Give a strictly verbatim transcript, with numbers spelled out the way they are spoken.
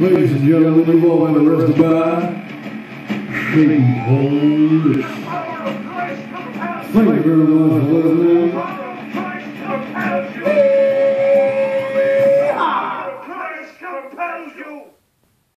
Ladies and gentlemen, you've all been arrested by Shaky Police. Thank you very much for listening.